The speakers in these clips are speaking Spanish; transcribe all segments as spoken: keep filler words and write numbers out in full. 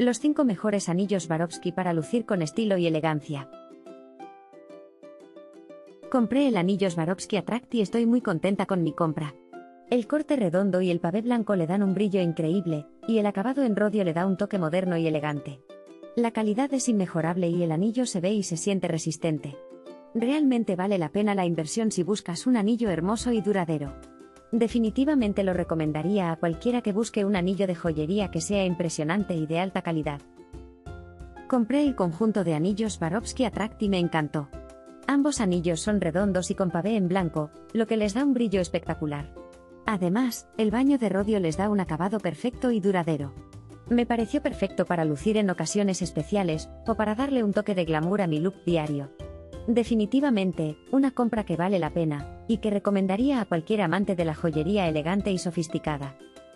Los cinco mejores anillos Swarovski para lucir con estilo y elegancia. Compré el anillo Swarovski Attract y estoy muy contenta con mi compra. El corte redondo y el pavé blanco le dan un brillo increíble, y el acabado en rodio le da un toque moderno y elegante. La calidad es inmejorable y el anillo se ve y se siente resistente. Realmente vale la pena la inversión si buscas un anillo hermoso y duradero. Definitivamente lo recomendaría a cualquiera que busque un anillo de joyería que sea impresionante y de alta calidad. Compré el conjunto de anillos Swarovski Attract y me encantó. Ambos anillos son redondos y con pavé en blanco, lo que les da un brillo espectacular. Además, el baño de rodio les da un acabado perfecto y duradero. Me pareció perfecto para lucir en ocasiones especiales, o para darle un toque de glamour a mi look diario. Definitivamente, una compra que vale la pena, y que recomendaría a cualquier amante de la joyería elegante y sofisticada.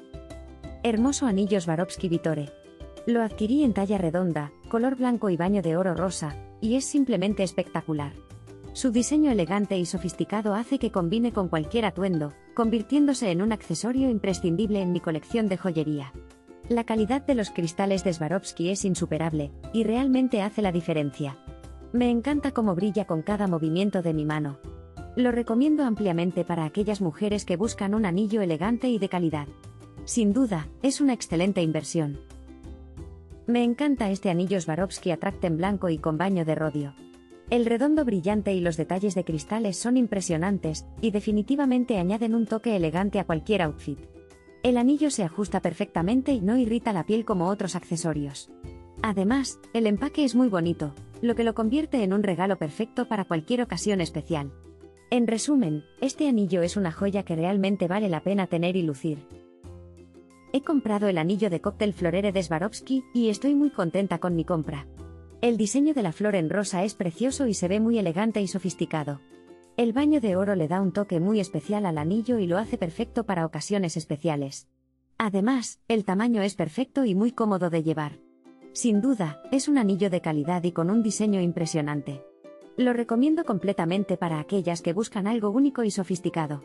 Hermoso anillo Swarovski Vittore. Lo adquirí en talla redonda, color blanco y baño de oro rosa, y es simplemente espectacular. Su diseño elegante y sofisticado hace que combine con cualquier atuendo, convirtiéndose en un accesorio imprescindible en mi colección de joyería. La calidad de los cristales de Swarovski es insuperable, y realmente hace la diferencia. Me encanta cómo brilla con cada movimiento de mi mano. Lo recomiendo ampliamente para aquellas mujeres que buscan un anillo elegante y de calidad. Sin duda, es una excelente inversión. Me encanta este anillo Swarovski Attract en blanco y con baño de rodio. El redondo brillante y los detalles de cristales son impresionantes, y definitivamente añaden un toque elegante a cualquier outfit. El anillo se ajusta perfectamente y no irrita la piel como otros accesorios. Además, el empaque es muy bonito, lo que lo convierte en un regalo perfecto para cualquier ocasión especial. En resumen, este anillo es una joya que realmente vale la pena tener y lucir. He comprado el anillo de cóctel Florere de Swarovski y estoy muy contenta con mi compra. El diseño de la flor en rosa es precioso y se ve muy elegante y sofisticado. El baño de oro le da un toque muy especial al anillo y lo hace perfecto para ocasiones especiales. Además, el tamaño es perfecto y muy cómodo de llevar. Sin duda, es un anillo de calidad y con un diseño impresionante. Lo recomiendo completamente para aquellas que buscan algo único y sofisticado.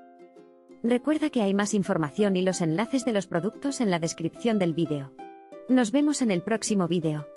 Recuerda que hay más información y los enlaces de los productos en la descripción del vídeo. Nos vemos en el próximo vídeo.